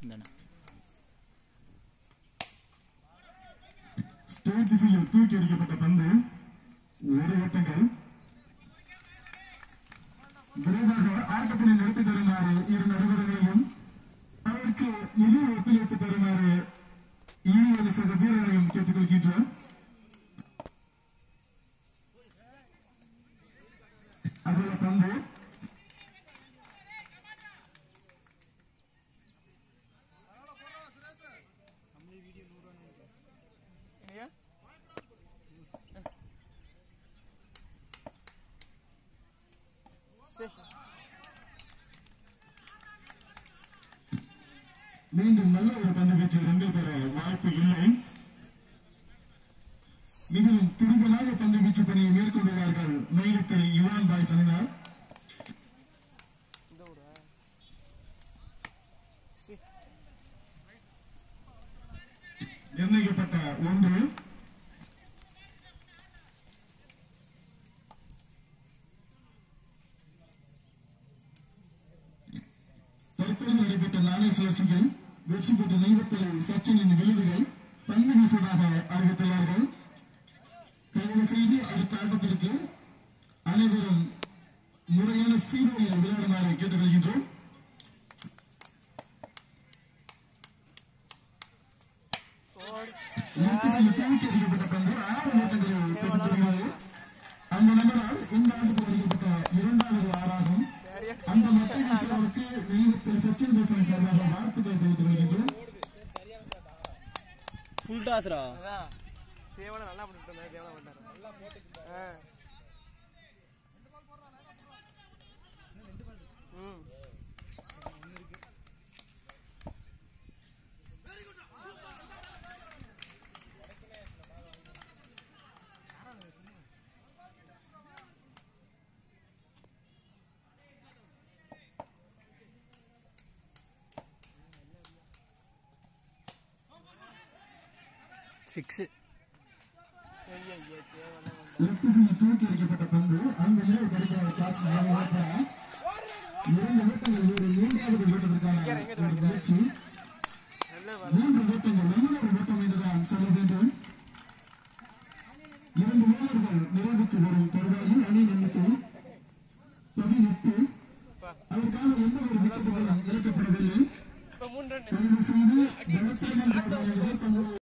State திசையில் தூக்கி அடிக்கப்பட்ட பந்து ஒரு ஓட்டங்கள். விரைவாக ஆட்டத்தினை நடத்தி தருமாறு இரு நடுவர்களையும் அதற்கு முழு ஒத்துழைப்பு தருமாறு ஈழ சக வீரர்களையும் கேட்டுக்கொள்கின்றோம். அதுல பந்து மீண்டும் நல்ல ஒரு பந்து வீச்சு 2 பெற வாய்ப்பு இல்லை. மிகவும் துரிதமாக பந்து வீச்சு பணியை மேற்கொண்டுள்ளார்கள் நைரத்தை யுவான் பாய்ஸ் அணியினர். நிர்ணயிக்கப்பட்ட 1. தற்போது நடைபெற்ற நாணய சுழற்சியில் வெற்றி பெற்ற நைரத்தை சச்சினின் விருதுகள் பந்து வீசுவதாக அறிவித்துள்ளார்கள். தயவு செய்து அடுத்த ஆட்டத்திற்கு அனைவரும் முறையான சீருடையில் விளையாடுமாறு கேட்டுக்கொள்கின்றோம். தூக்கி அடிக்கப்பட்ட பந்து 6 ஓட்டங்களில் பெற்றுள்ளது. அந்த நபரால் இந்த ஆண்டுக்கு அளிக்கப்பட்ட 2வது 6 ஆகும். அந்த மத்திய வீச்சாளருக்கு நெய்வேலியில் சச்சின் தேசன் சார்பாக வாழ்த்துக்களை தெரிவித்துக் கொள்கின்றோம். ஃபுல் டாஸ்ரா தேவன நல்லா பண்ணிட்டாங்க. தேவன பண்ணாரு. நல்லா போட்டுட்டாங்க. Very good. தூக்கி அடிக்கப்பட்ட பந்து அந்த இரவு கிடைக்கிற கேட்ச் 2 ஓட்டங்கள் ஒரு 3வது ஓட்டத்திற்கான முயற்சி. 3 ஓட்டங்கள் 3 ஓட்டம் என்றுதான் சொல்ல வேண்டும். 2 வீரர்கள் நிறைவுக்கு வரும் தருவாயில் அணி